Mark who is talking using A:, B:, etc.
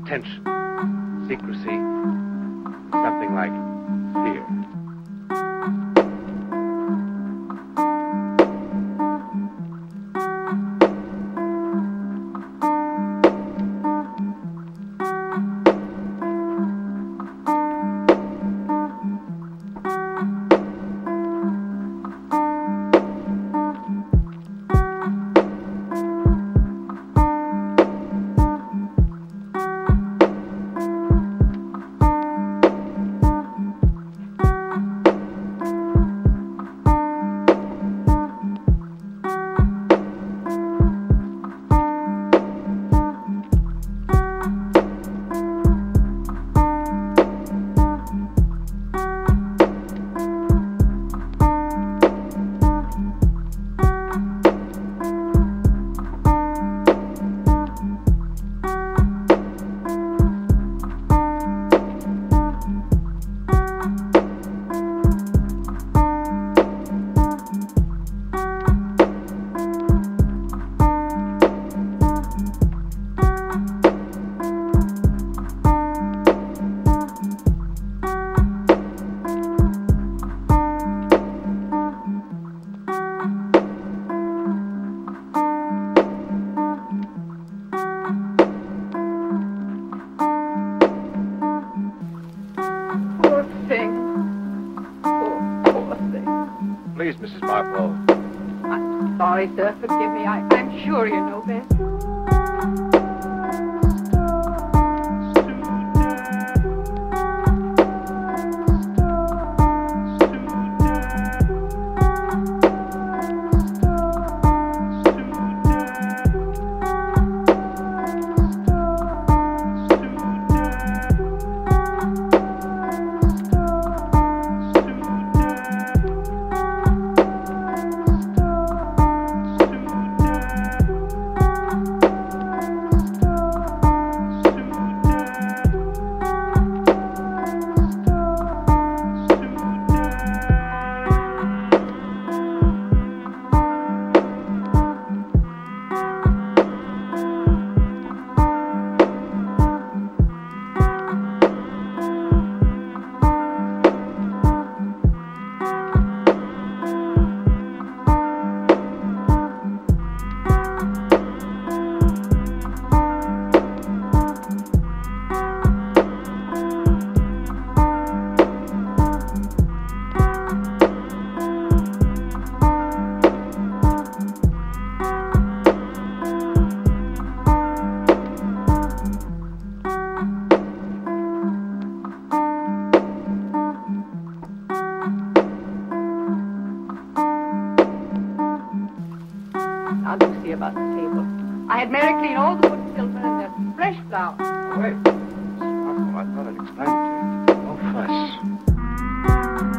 A: tension, secrecy, something like fear. Please, Mrs. Marple.
B: I'm sorry, sir. Forgive me. I'm sure you know best. Now do see about the table. I had Mary clean all the wood silver and the fresh flowers.
A: Oh, wait. Mrs. Marple, I thought I'd explained it to you. No fuss.